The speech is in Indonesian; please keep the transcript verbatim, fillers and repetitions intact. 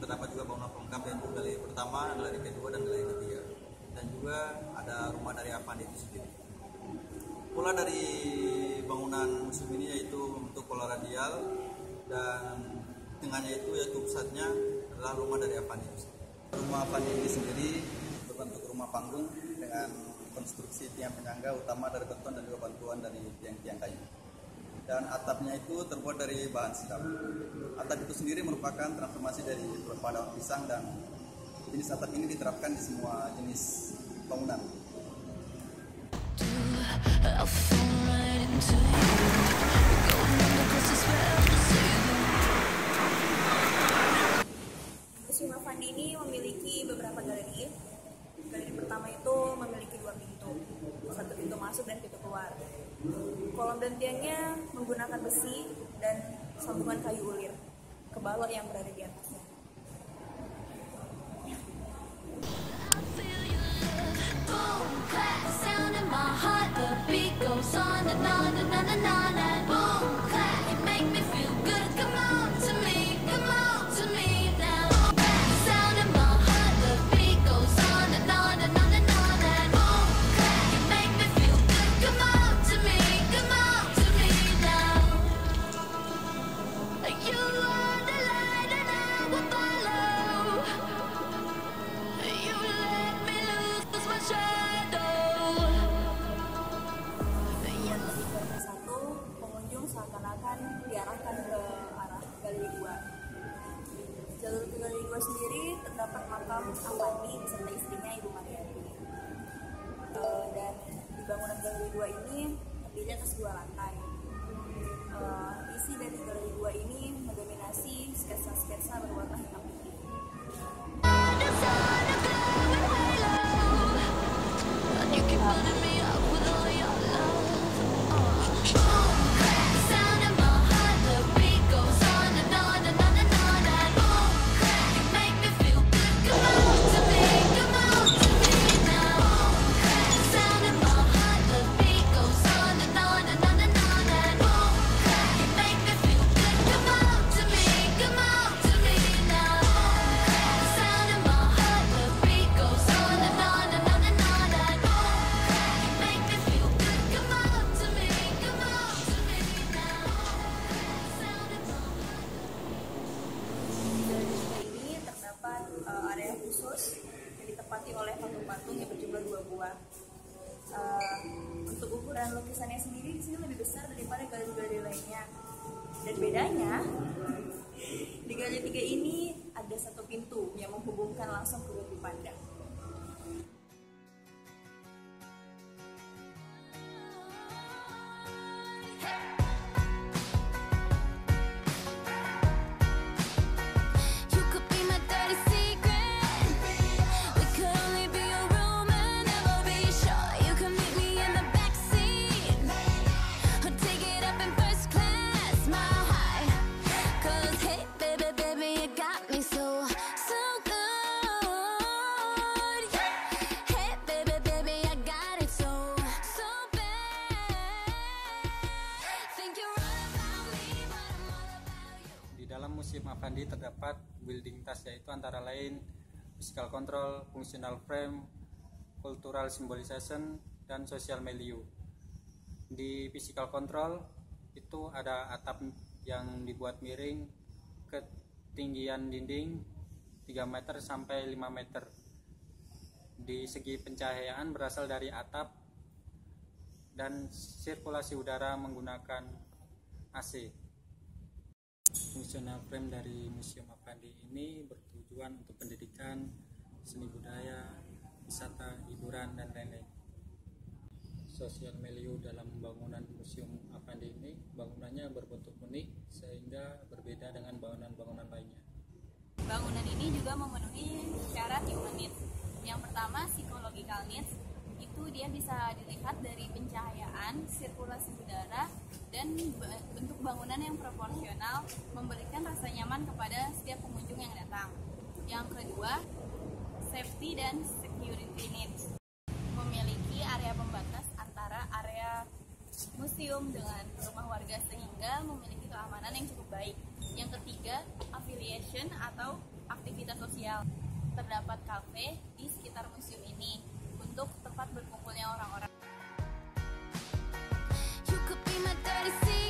terdapat juga bangunan pelengkap yaitu galeri pertama, galeri kedua, dan galeri ketiga. Dan juga ada rumah dari Avandi itu sendiri. Pola dari bangunan museum ini yaitu untuk pola radial, dan tengahnya itu yaitu pusatnya adalah rumah dari Avandi itu sendiri. Rumah Avandi ini sendiri berbentuk rumah panggung dengan konstruksi tiang penyangga utama dari beton dan juga bantuan dari tiang-tiang kayu. Dan atapnya itu terbuat dari bahan sikap. Atap itu sendiri merupakan transformasi dari berupa daun pisang, dan jenis atap ini diterapkan di semua jenis bangunan. Museum Avandi ini memiliki beberapa galeri. Galeri pertama itu memiliki dua pintu, satu pintu masuk dan pintu keluar. Kolom dan tiangnya menggunakan besi dan sambungan kayu ulir ke balok yang berada di atasnya. Seakan-akan diarahkan ke arah galeri dua. Jalur ke galeri dua sendiri terdapat makam Avandi beserta istrinya Ibu Mariati. Uh, dan di bangunan galeri dua ini terdiri atas dua lantai. Uh, isi dari galeri dua ini mendominasi sketsa-sketsa berwarna hitam putih. Area khusus yang ditempati oleh patung-patung yang berjumlah dua buah. Uh, untuk ukuran lukisannya sendiri di sini lebih besar daripada galeri-galeri lainnya. Dan bedanya di galeri tiga ini ada satu pintu yang menghubungkan langsung ke Bumi Panda. Dalam Museum Avandi terdapat building task, yaitu antara lain physical control, functional frame, cultural symbolization, dan social milieu. Di physical control itu ada atap yang dibuat miring, ketinggian dinding tiga meter sampai lima meter. Di segi pencahayaan berasal dari atap, dan sirkulasi udara menggunakan A C. Functional frame dari Museum Avandi ini bertujuan untuk pendidikan, seni budaya, wisata, hiburan, dan lain-lain. Social milieu dalam bangunan Museum Avandi ini, bangunannya berbentuk unik sehingga berbeda dengan bangunan-bangunan lainnya. Bangunan ini juga memenuhi syarat human needs. Yang pertama, psychological needs. Itu dia bisa dilihat dari pencahayaan, sirkulasi udara, dan bentuk bangunan yang proporsional memberikan rasa nyaman kepada setiap pengunjung yang datang. Yang kedua, safety dan security needs. Memiliki area pembatas antara area museum dengan rumah warga sehingga memiliki keamanan yang cukup baik. Yang ketiga, affiliation atau aktivitas sosial. Terdapat kafe di sekitar museum ini untuk tempat berkumpulnya orang-orang. You could be my dirty secret.